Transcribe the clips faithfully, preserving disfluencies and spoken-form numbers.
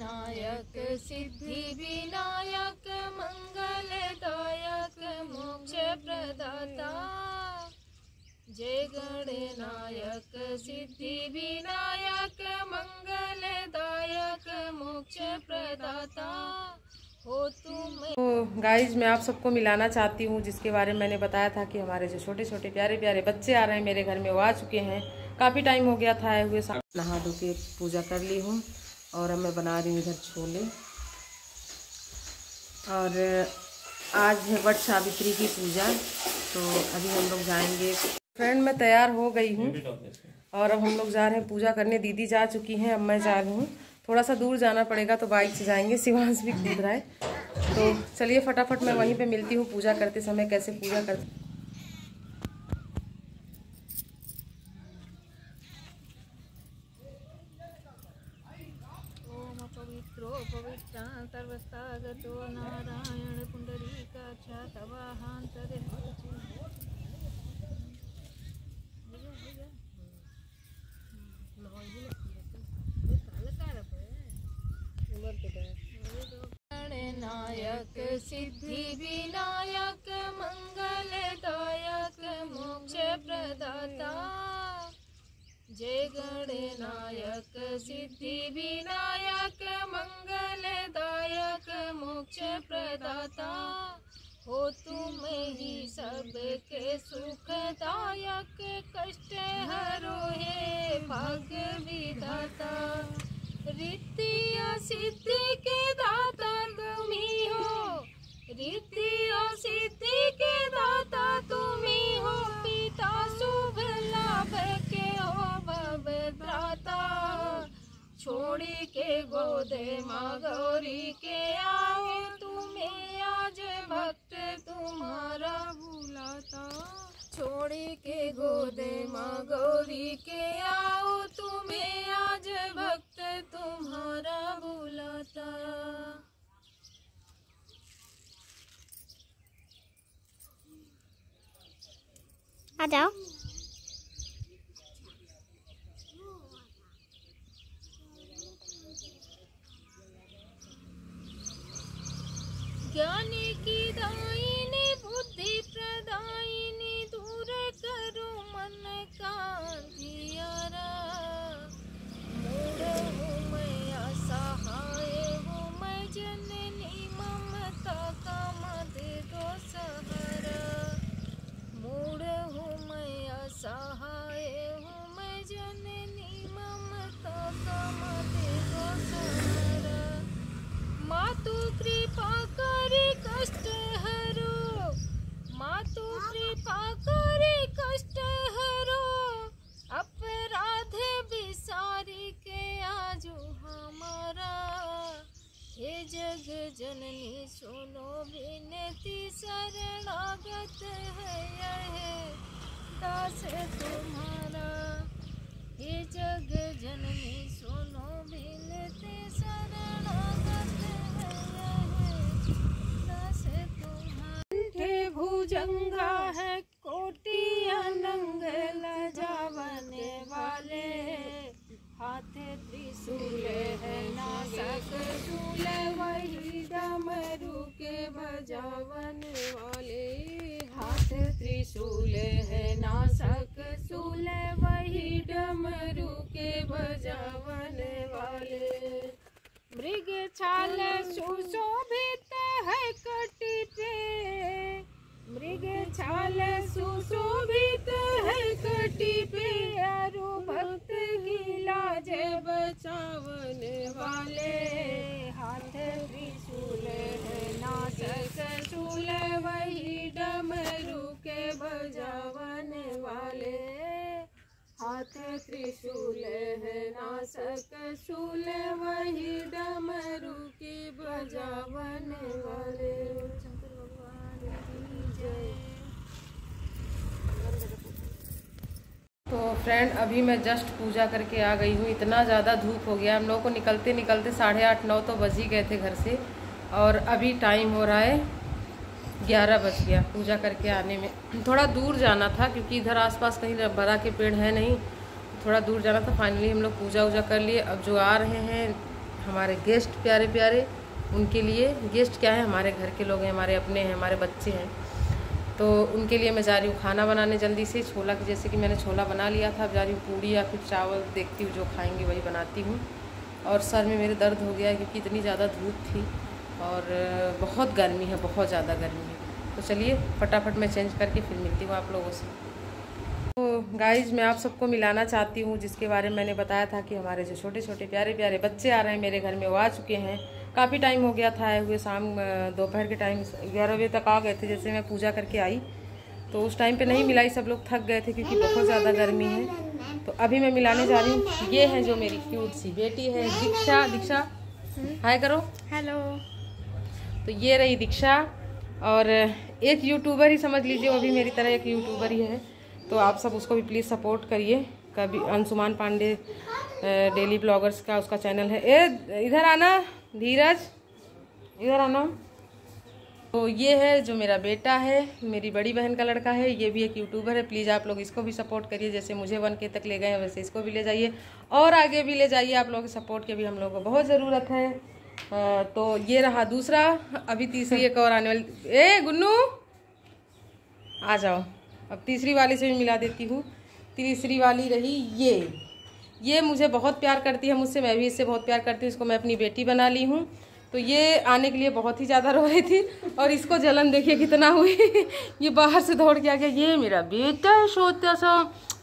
नायक सिद्धि विनायक मंगलदायक मोक्ष प्रदाता। जय गणनायक सिद्धि विनायक मंगलदायक मोक्ष प्रदाता हो तुम। तो गाइज मैं आप सबको मिलाना चाहती हूँ, जिसके बारे में मैंने बताया था कि हमारे जो छोटे छोटे प्यारे प्यारे बच्चे आ रहे हैं मेरे घर में, वो आ चुके हैं। काफ़ी टाइम हो गया था आए हुए। नहा धो के पूजा कर ली हूँ और अब मैं बना रही हूँ इधर छोले। और आज है वट सावित्री की पूजा, तो अभी हम लोग जाएंगे। फ्रेंड मैं तैयार हो गई हूँ और अब हम लोग जा रहे हैं पूजा करने। दीदी जा चुकी हैं, अब मैं जा रही हूँ। थोड़ा सा दूर जाना पड़ेगा तो बाइक से जाएंगे, शिवांश भी कूद रहा है। तो चलिए फटाफट मैं वहीं पे मिलती हूँ पूजा करते समय, कैसे पूजा करते। ओम पवित्रो पवित्रा सर्वस्तागतो नारायण पुंडरीकाक्षा तवाहांतरे गणनायक सिद्धि विनायक मंगलदायक मोक्ष प्रदाता। जय गणनायक सिद्धि विनायक मंगलदायक मोक्ष प्रदाता हो तुम ही सबके सुखदायक कष्ट हरो हे भाग्य विधाता। रिद्धि और सिद्धि के दाता तुम ही हो, रिद्धि और सिद्धि के दाता तुम ही हो। पिता शुभ लाभ के हो भवभ्राता। छोड़ी के गोद माँ गौरी के आओ, तुम्हें आज भक्त तुम्हारा बुलाता। छोड़ी के गोद माँ गौरी के आओ, तुम्हें आज भक्त तुम्हारा बुलाता। आ जाओ। ज्ञान की दायिनी बुद्धि प्रदायिनी दूर करो मन का अंधियारा। मूढ़ हूँ मैं असहाय हूँ मैं जननी ममता का मधुरो सहारा। मूढ़ हूँ मैं असहाय हूँ मैं जननी ममता का मधुरो सहारा। मातु कृपा करे कष्ट हरो, मातु कृपा करे कष्ट हरो। अपराध विसारी के आजू हमारा। हे जग जननी सुनो विनती शरणागत है यह दास तुम्हारा। हे जग जननी सुनो विनती शरणागत है यह दास तुम्हारा। भुजंगा है कोटि अनंग लजावने वाले। हाथ त्रिशूल है नासक शूल वही डमरू के बजावन वाले। हाथ त्रिशूल है नासक शूल वही डमरू के बजावन वाले। मृग छाल सुशोभित है कटी पे, मृग छाल सुशोभित है कटी पे। अरु भक्त की लाज बचावन वाले। हाथ त्रिशूल है नासक शूल वही डमरू के बजावन वाले। हाथ त्रिशूल है नासक शूल वही डमरू के बजावन वाले। शंकर भगवान की जय। तो फ्रेंड अभी मैं जस्ट पूजा करके आ गई हूँ। इतना ज़्यादा धूप हो गया, हम लोगों को निकलते निकलते साढ़े आठ नौ तो बज ही गए थे घर से। और अभी टाइम हो रहा है ग्यारह बज गया पूजा करके आने में। थोड़ा दूर जाना था क्योंकि इधर आसपास कहीं बरा के पेड़ है नहीं, थोड़ा दूर जाना था। फाइनली हम लोग पूजा वूजा कर लिए। अब जो आ रहे हैं हमारे गेस्ट प्यारे प्यारे, उनके लिए, गेस्ट क्या है, हमारे घर के लोग हैं, हमारे अपने हैं, हमारे बच्चे हैं, तो उनके लिए मैं जा रही हूँ खाना बनाने जल्दी से। छोला की जैसे कि मैंने छोला बना लिया था, अब जा रही हूँ पूड़ी या फिर चावल, देखती हूँ जो खाएंगे वही बनाती हूँ। और सर में मेरे दर्द हो गया है क्योंकि इतनी ज़्यादा धूप थी और बहुत गर्मी है, बहुत ज़्यादा गर्मी है। तो चलिए फटाफट मैं चेंज करके फिर मिलती हूँ आप लोगों से। तो गाइज मैं आप सबको मिलाना चाहती हूँ, जिसके बारे में मैंने बताया था कि हमारे जो छोटे छोटे प्यारे प्यारे बच्चे आ रहे हैं मेरे घर में, वो आ चुके हैं। काफ़ी टाइम हो गया था आए हुए, शाम दोपहर के टाइम ग्यारह बजे तक आ गए थे। जैसे मैं पूजा करके आई तो उस टाइम पे नहीं मिलाई, सब लोग थक गए थे क्योंकि बहुत ज़्यादा गर्मी है। तो अभी मैं मिलाने जा रही हूँ। ये है जो मेरी क्यूट सी बेटी है, दीक्षा। दीक्षा हाय करो। हेलो। तो ये रही दीक्षा, और एक यूट्यूबर ही समझ लीजिए, वो भी मेरी तरह एक यूट्यूबर ही है। तो आप सब उसको भी प्लीज़ सपोर्ट करिए। कभी अंशुमान पांडे डेली ब्लॉगर्स का उसका चैनल है। ए इधर आना धीरज, इधर आना। तो ये है जो मेरा बेटा है, मेरी बड़ी बहन का लड़का है, ये भी एक यूट्यूबर है। प्लीज़ आप लोग इसको भी सपोर्ट करिए, जैसे मुझे वन के तक ले गए हैं वैसे इसको भी ले जाइए और आगे भी ले जाइए। आप लोगों के सपोर्ट की भी हम लोगों को बहुत ज़रूरत है। आ, तो ये रहा दूसरा। अभी तीसरी एक और आने वाली। ए गुन्नू आ जाओ, अब तीसरी वाली से भी मिला देती हूँ। तीसरी वाली रही ये ये मुझे बहुत प्यार करती है मुझसे, मैं भी इससे बहुत प्यार करती हूँ। इसको मैं अपनी बेटी बना ली हूँ। तो ये आने के लिए बहुत ही ज़्यादा रो रही थी और इसको जलन देखिए कितना हुई। ये बाहर से दौड़ के आ गया। ये मेरा बेटा है छोटा सा।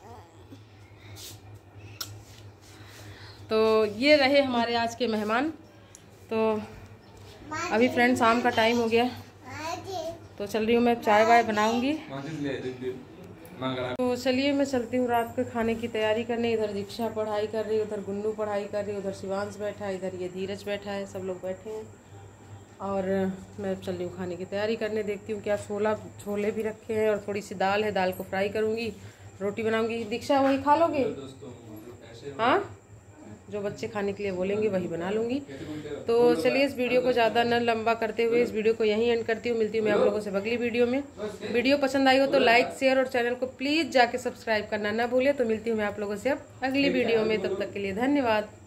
तो ये रहे हमारे आज के मेहमान। तो अभी फ्रेंड शाम का टाइम हो गया, तो चल रही हूँ मैं चाय वाय बनाऊंगी। तो चलिए मैं चलती हूँ रात के खाने की तैयारी करने। इधर दीक्षा पढ़ाई कर रही है, उधर गुन्नू पढ़ाई कर रही है, उधर शिवांश बैठा है, इधर ये धीरज बैठा है, सब लोग बैठे हैं। और मैं चल रही हूँ खाने की तैयारी करने। देखती हूँ क्या छोला छोले भी रखे हैं और थोड़ी सी दाल है, दाल को फ्राई करूँगी, रोटी बनाऊँगी। दीक्षा वही खा लोगे? हाँ, जो बच्चे खाने के लिए बोलेंगे वही बना लूँगी। तो चलिए इस वीडियो को ज़्यादा न लंबा करते हुए इस वीडियो को यहीं एंड करती हूँ। मिलती हूँ मैं आप लोगों से अगली वीडियो में। वीडियो पसंद आई हो तो लाइक शेयर और चैनल को प्लीज़ जाके सब्सक्राइब करना ना भूले। तो मिलती हूँ मैं आप लोगों से अब अगली वीडियो में, तब तक के लिए धन्यवाद।